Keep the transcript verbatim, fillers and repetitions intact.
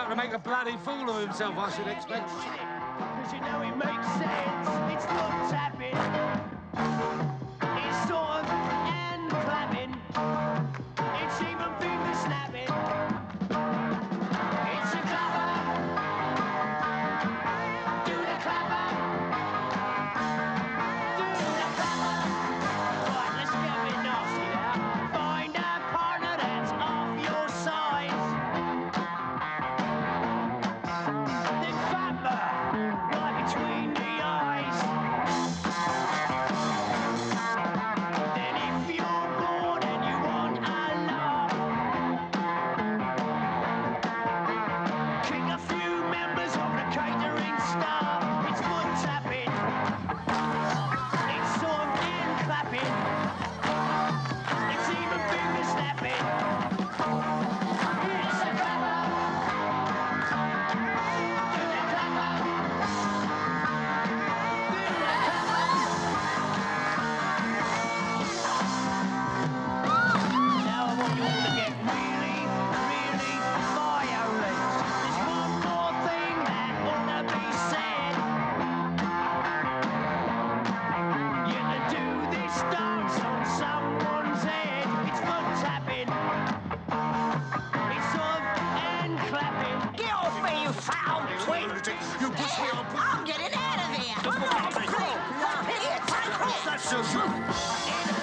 about to make a bloody fool of himself, I should expect. Because you know it makes sense. It's foot tapping. It's sort of and clapping. It's even finger snapping. It's a clapper. Do the clapper. Do the clapper. Right, let's get a bit nasty now. Find a partner that's off your size. Then clapper right between the eyes. Then if you're bored and you want a laugh, kick a few members of the catering staff. It's foot tapping. It's sort of hand clapping. It's even finger snapping. It's a clapper. Do the clapper. Do the clapper. Now I want you all to get really, really violent. There's one more thing that ought to be said. You can do this dance on someone's head. It's foot tapping. It's sort of hand clapping. Get off me, you foul twit! You push me up. I'm getting out of here! That's what I'm saying. Here, take it! That's so true. In